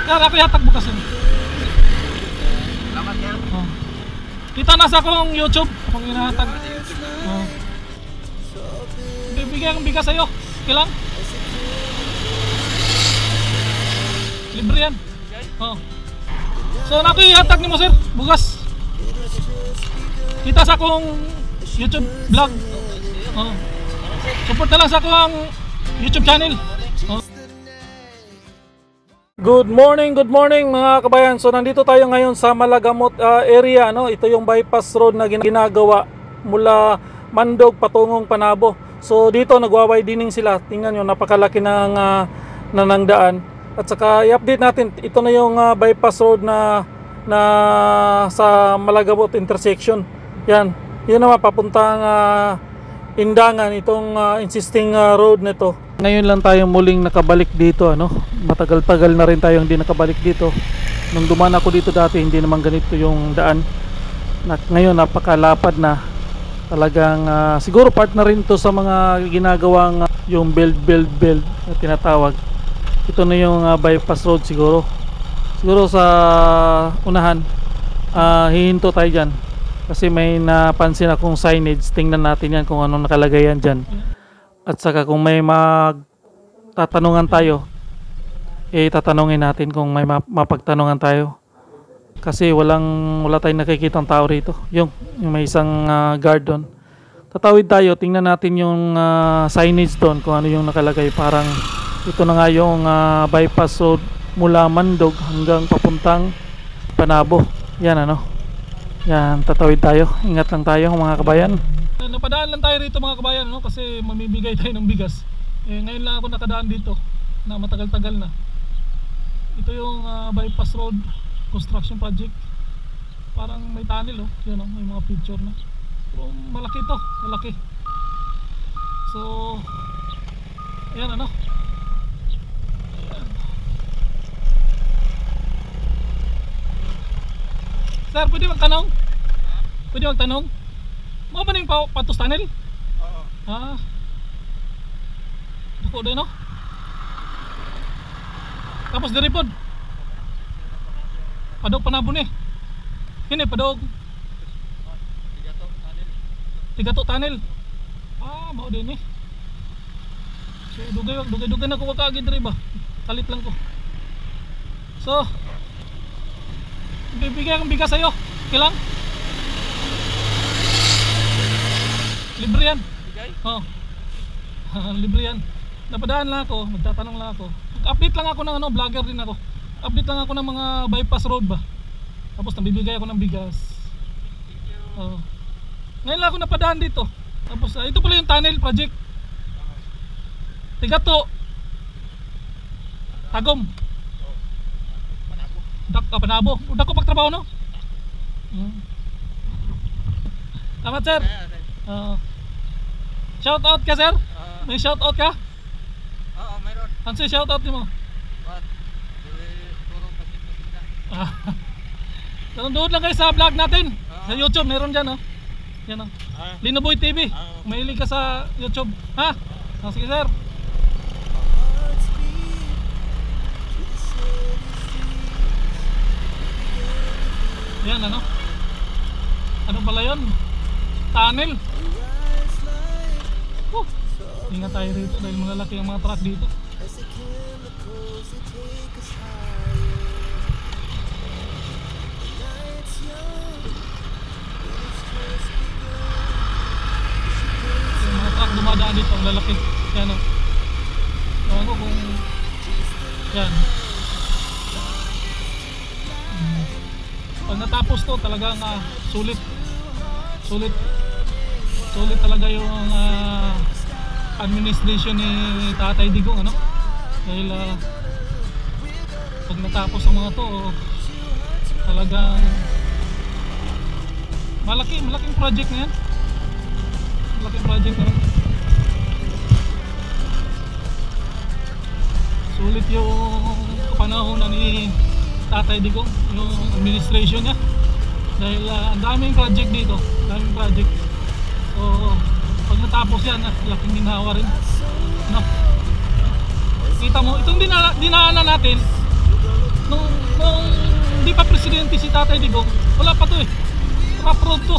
Yan, ako yatag bukas yun. Salamat yan. Oh. Kita na sa akong YouTube kung inahatag. Oh. Bibigyan akong bigas sa'yo. Okay lang? Libre yan. Oh. So nato ihatag ni mo sir, bugas. Kita sa akong YouTube vlog. Oh. Support na lang sa akong YouTube channel. Oh. Good morning mga kabayan. So nandito tayo ngayon sa Malagamot area, no? Ito yung bypass road na ginagawa mula Mandog patungong Panabo. So dito nagwa-widening sila. Tingnan nyo, napakalaki ng daan. At saka i-update natin, ito na yung bypass road na sa Malagamot intersection. Yan, yun naman papuntang Indangan, itong insisting road nito. Ngayon lang tayo muling nakabalik dito, ano? Matagal-tagal na rin tayong hindi nakabalik dito. Nung dumaan ako dito dati, hindi naman ganito yung daan. Ngayon napakalapad na. Talagang siguro part na rin to sa mga ginagawang yung build na tinatawag. Ito na yung bypass road siguro. Siguro sa unahan, hihinto tayo dyan. Kasi may napansin akong signage. Tingnan natin yan kung anong nakalagay yan dyan. At saka kung may magtatanungan tayo, tatanungin natin kung may mapagtanungan tayo. Kasi wala tayong nakikitang tao rito. Yung may isang guard doon. Tatawid tayo, tingnan natin yung signage doon kung ano yung nakalagay. Parang ito na nga yung bypass road mula Mandog hanggang papuntang Panabo. Yan ano. Yan, tatawid tayo. Ingat lang tayo mga kabayan. Napadaan lang tayo rito mga kabayan, no? Kasi mamibigay tayo ng bigas. Ngayon lang ako nakadaan dito na matagal-tagal na. Ito yung bypass road construction project. Parang may tunnel, oh. Yan, oh, may mga picture na. Pero malaki to, malaki. So, ayan ano. Ayan. Sir, pwede magtanong? Pwede magtanong? Mga ba yung patos tunnel? Oo. Ako din, no? Tapos diripod Padog Panabo ni. Kini padog Tigato tunnel. Mao din ni. So dugay na ko kaagid diri ba. Kalit lang ko. So bibigyan akong bigas sa'yo. Okay lang? Libre yan. Oh. Libre yan. Napadaan lang ako, magtatanong lang ako. Update lang ako ng vlogger din ako. Update lang ako ng mga bypass road ba. Tapos nabibigay ako ng bigas. Oh. Ngayon lang ako napadaan dito. Tapos ito pala yung tunnel project. Tigato Tagom Panabo. Udah ko pagtrabaho, no? Salamat sir. Shout out ka sir? May shout out ka? Oo, mayroon. Ano siya shout out mo? Doon lang kayo sa vlog natin. Sa YouTube, meron dyan, oh. Yan, oh. Linoboy TV. Mahilig ka sa YouTube. Ha? Sige sir. Yan, ano? Ano pala yun? Tunnel. Ingat tayo rito dahil malalaki ang mga truck dito. Yung mga truck dumadaan dito, ang lalaki. Yan, o. Ewan ko kung yan. Pag natapos to talagang sulit talaga yung administration ni Tatay Digong, ano? Dahil pag natapos ang mga to talagang malaking project na yan. Malaking project na yan. Sulit yung panahon na ni Tatay Digong, yung administration niya. Dahil ang daming project dito, daming project. So pag natapos yan, laking ginhawa rin, no? Kita mo, itong dinaanan natin, Nung hindi pa presidente si Tatay Digong, wala pa to eh. Rough road to.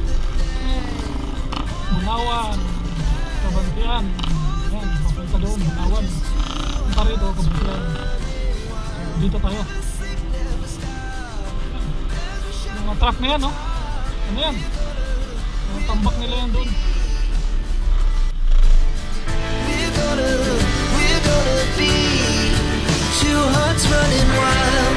Bunawan, Kabantian, yan, papunta doon, Bunawan. Punta rito, Kabantian. Dito tayo. Yung mga truck na yan, no? Ano yan? Yung tambak nila yan doon. We're gonna be two hearts running wild.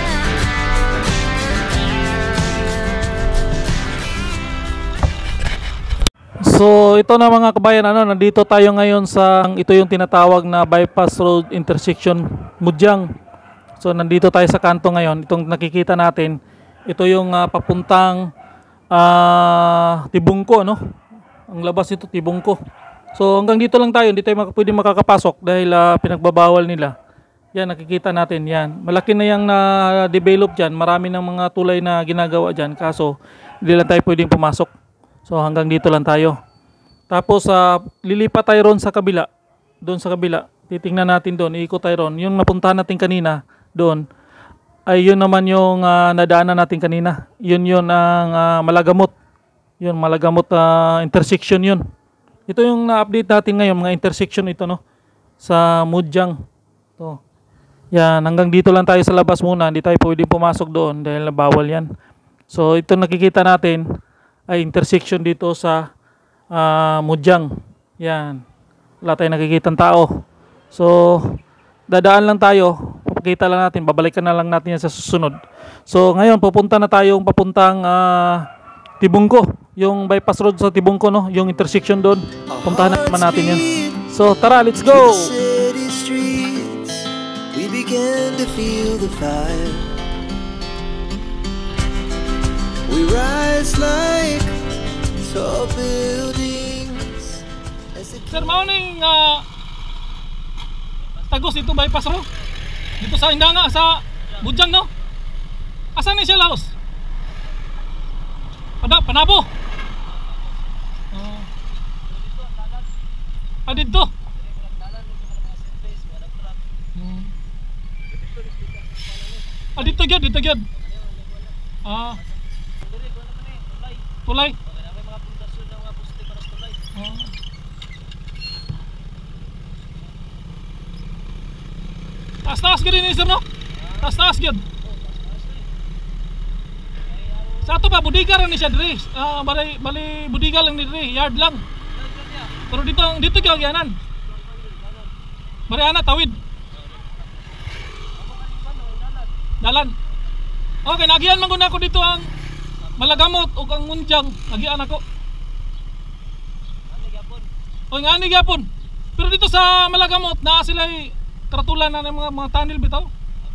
So ito na mga kabayan, nandito tayo ngayon sa ito yung tinatawag na bypass road intersection Mudyang. So nandito tayo sa kanto ngayon. Itong nakikita natin, ito yung papuntang Tibungko, no? Ang labas nito Tibungko. So hanggang dito lang tayo, hindi tayo pwede makakapasok dahil pinagbabawal nila. Yan, nakikita natin yan. Malaki na yung na-develop dyan. Marami ng mga tulay na ginagawa dyan. Kaso hindi lang tayo pwedeng pumasok. So hanggang dito lang tayo. Tapos lilipat tayo ron sa kabila. Doon sa kabila. Titingnan natin doon. Iikot tayo ron. Yung napuntahan natin kanina doon ay yun naman yung nadaanan natin kanina. Yun ang Malagamot. Yun, Malagamot intersection yun. Ito yung na-update natin ngayon, mga intersection ito, no? Sa Mudyang. To. Yan, hanggang dito lang tayo sa labas muna. Hindi tayo pwedeng pumasok doon dahil bawal yan. So ito nakikita natin ay intersection dito sa Mudyang. Yan. Wala tayong nakikitang tao. So dadaan lang tayo. Papakita lang natin. Babalikan na lang natin yan sa susunod. So ngayon pupunta na tayong papuntang Tibungko. Yung bypass road sa Tibungko, no? Yung intersection doon. Puntahan naman natin yan. So tara, let's go! City streets, we began to feel the fire. We rise like tall buildings. Sir, mauning tagos dito bypass road. Dito sa Indanga, sa Mudyang, no? Asan ni siya, Laos? Panabo. Dito. Dito gyud. Tulay. Taas gyud ni sir, no? Taas gyud. Sa ato pa budiga ra ni siya diri. Bali budiga lang ni diri, yard lang. Pero dito gyud gyanan. Bari ana tawid. Dalan. Okay, nagian man gud ako dito ang Malagamot o ang Mudyang. Nagian ako. Ngani gyapon. Pero dito sa Malagamot na sila karatulan na ng mga tunnel bitaw.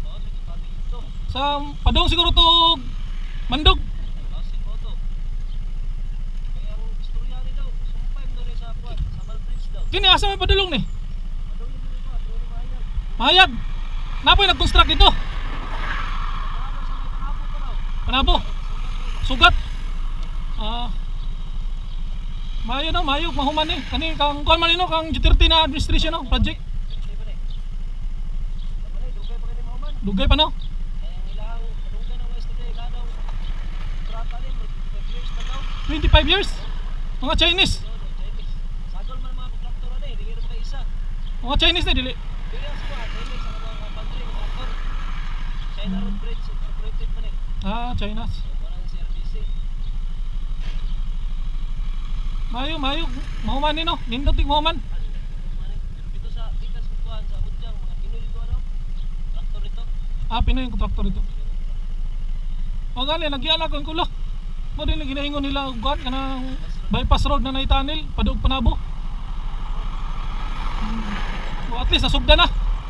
Sa padong siguro to Mandog. Kini asa may padulong ni? Mahayag. Napoy nag-construct dito. Panabo. Sugat. Mayo no, mayog mahuman ni. Kani kang kuan man nino kang G30 na administration no, project. Dugay pa no? 25 years? Mga Chinese. Mga Chinese na dili. China. Mayo, mahuman ni no? Nindot ting mahuman. Dito sa ikas kuan sa Mudyang mga Pinoy dito ano? Traktor ito. Pinoy yung traktor ito. O gali, nagyan ako yung kulo. Mo din ginaingon nila kuan kanang bypass road na naitunnel, padug Panabo. O at least nasugda na.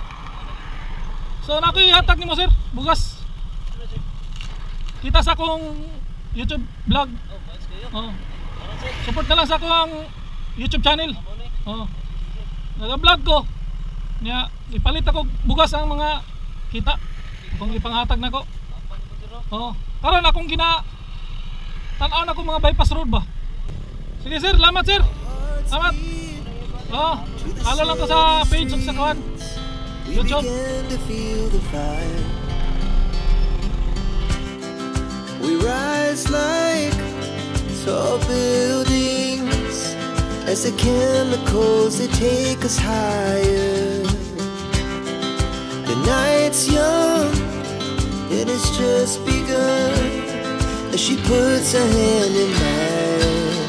So nakoy hatag nimo sir, bugas. Kita sa akong YouTube vlog. Oh. Support na lang sa akong YouTube channel. Oh. Naga-vlog ko. Nya ipalit ako bugas ang mga kita. Kung ipanghatag nako. Oh. Karon akong tan-aw na ko mga bypass road ba. Sige sir, salamat sir. Salamat. Oh. Follow lang ko sa page sa kawan. YouTube. We rise like tall buildings as the chemicals they take us higher. The night's young and it's just begun as she puts her hand in mine.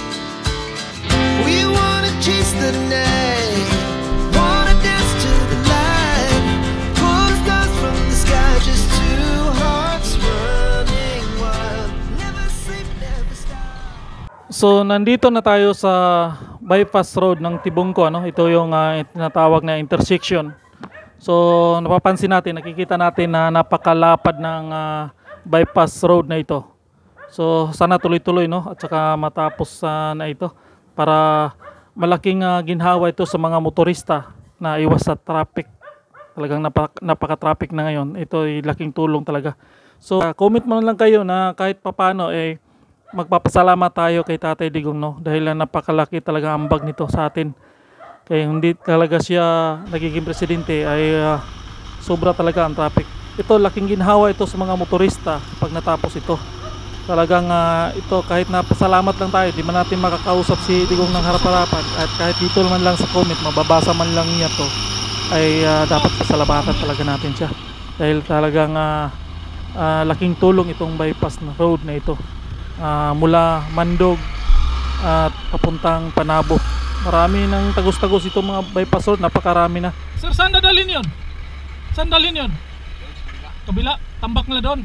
We wanna chase the night, wanna dance to the light, pull stars from the sky, just two hearts running wild. Never sleep, never stop. So nandito na tayo sa bypass road ng Tibungco, ano? Ito yung tinatawag na intersection. So napapansin natin, nakikita natin na napakalapad ng bypass road na ito. So sana tuloy-tuloy, no? At saka matapos na ito para malaking ginhawa ito sa mga motorista na iwas sa traffic. Talagang napaka-traffic na ngayon. Ito ay laking tulong talaga. So comment mo lang kayo na kahit papano magpapasalamat tayo kay Tatay Digong, no? Dahil napakalaki talaga ambag nito sa atin. Kaya hindi talaga siya nagiging presidente ay sobra talaga ang traffic. Ito laking ginhawa ito sa mga motorista pag natapos ito. Talagang ito kahit na pasalamat lang tayo, di man natin makakausap si Digong ng harap-harapan, at kahit dito naman lang sa comment mababasa man lang niya to, ay dapat pasalamatan talaga natin siya dahil talagang laking tulong itong bypass na road na ito mula Mandog at papuntang Panabo. Marami ng tagos-tagos itong mga bypass road, napakarami na. Sir, saan dadalhin yun? Saan dalhin yun? Kabila, tambak nila doon.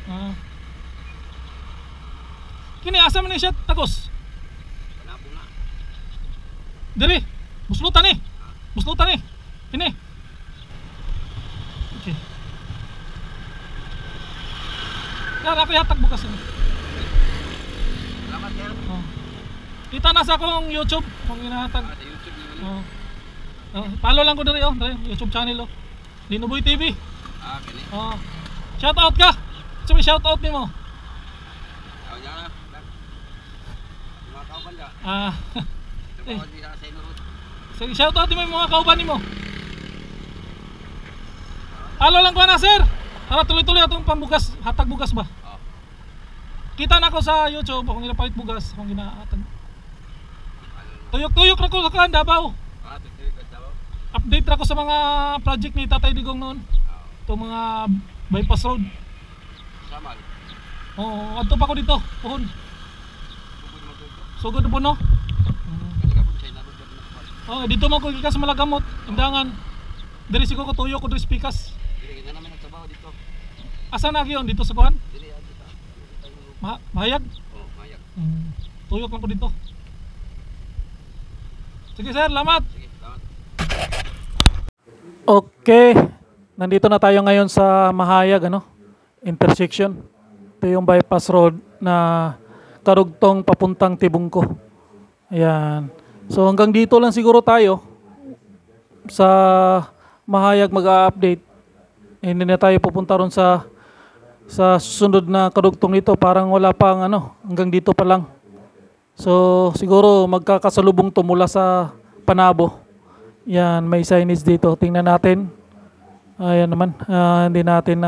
Kini asa man ni siya tagos? Panabo na. Diri, buslutan ni. Buslutan ni. Kini. Okay. Kaya ako yatag bukas ni. Salamat sir. Oh. Kita na sa akong YouTube kung ginahatag. Sa YouTube naman. Follow lang ko diri YouTube channel Linoboy TV. Kini. Shout out ka. Sabi shout out nimo. Aw ya. Mga kauban da. Tawag di sa ino. Sige, shout out nimo yung mga kauban nimo. Follow lang ko na sir. Para tuloy-tuloy atong pambugas, hatag bugas ba? Kita na ko sa YouTube kung ginapalit bugas, kung ginahatag. Tuyok-tuyok ra ko sa Davao. Tuyok ka daw. Update ra ko sa mga project ni Tatay Digong noon. Itong mga bypass road. Samal. Adto pa ko dito, puhon. Sugod po no. Dito man ko gikas Malagamot, Indangan. Diri siguro ko tuyok ko diri Pikas. Dili na naman nagtrabaho dito. Asa na giyon dito sa kuan? Dili dito. Mahayag. Mayag. Tuyok lang ko dito. Sige sir, salamat. Sige, salamat. Okay. Nandito na tayo ngayon sa Mahayag, intersection. Ito yung bypass road na karugtong papuntang Tibungco. Ayan. So hanggang dito lang siguro tayo sa Mahayag mag-update. Hindi na tayo pupunta ron sa susunod na karugtong nito. Parang wala pang hanggang dito pa lang. So siguro magkakasalubong to mula sa Panabo. Yan, may signage dito. Tingnan natin. Ayan naman, hindi natin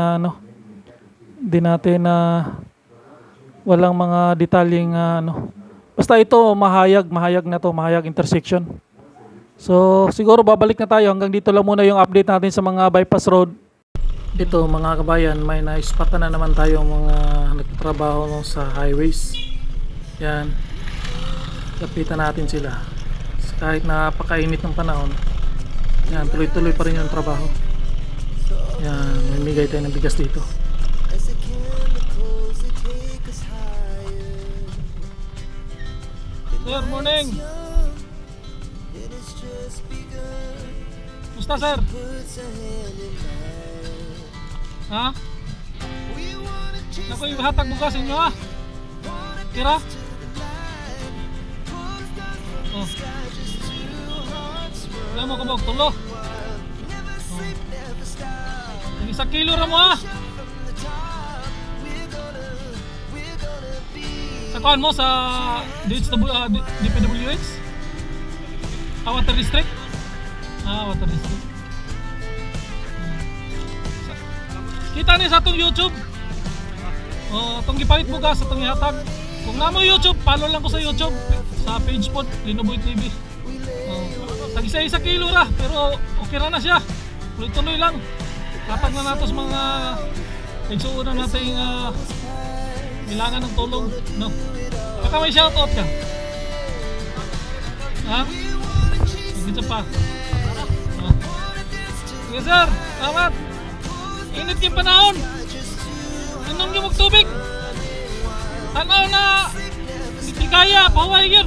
walang mga detalyeng basta ito mahayag na to, Mahayag intersection. So siguro babalik na tayo, hanggang dito lang muna yung update natin sa mga bypass road. Ito mga kabayan, may na-spot na naman tayo mga nagtatrabaho sa highways. Yan, lapitan natin sila kahit napakainit ng panahon. Yan, tuloy-tuloy pa rin yung trabaho. Yan, mamigay tayo ng bigas dito. As the chemicals they take us higher. Sir, morning. And it's just begun. Musta sir? Puts a hand in mine. Ha? We wanna chase Naku, ihatag bukas inyo ha? Tira? Oh. Wala mo kabog, tulo. Yung 1 kilo ra mo ha? Sa kuhan mo sa DPWH? Water District? Water District. Kita ni sa atong YouTube. Itong gipalit bugas, itong ihatag. Kung na mo YouTube, follow lang ko sa YouTube. Sa page po, Linoboy TV. Tag isa kilo ra, pero okay na siya. Tuloy-tuloy lang. Katag na natos mga nagsuunan natin kailangan ng tulong. No? Baka may shoutout ka. Ha? Sige pa. Sige sir, salamat. Init yung panahon. Inom yung magtubig. Tanaw na hindi kaya, pahuway yun.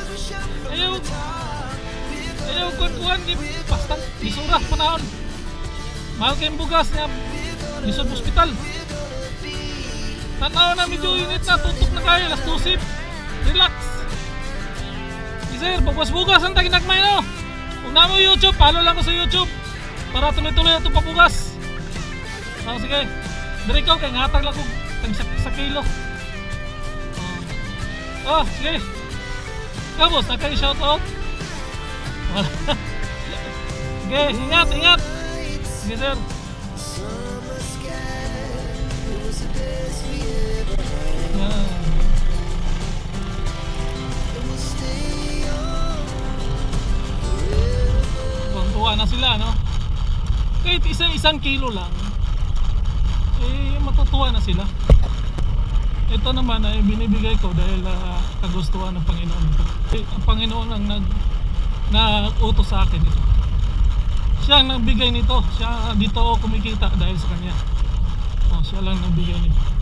Ayaw kuwan basta isura panahon. Mahal kayong bugas niya isod hospital. Tanaw na medyo init na, tutok na kayo, last 2 sip. Relax. Sir, bugas-bugas ang taginagmay no. Kung na mo YouTube, follow lang ko sa YouTube para tuloy-tuloy ito pabugas. Sige. Dari ko kay ngatag lang ko sa kilo. Sige. Kabos, naka-shoutout. Sige, ingat. Sige, sir. Tuwa na sila, no? Kahit isang kilo lang, matutuwa na sila. Ito naman ay binibigay ko dahil kagustuhan ng Panginoon ito. Ang Panginoon ang nag-utos sa akin ito. Siya ang nagbigay nito. Siya dito ako kumikita dahil sa kanya. Siya lang nagbigay nito.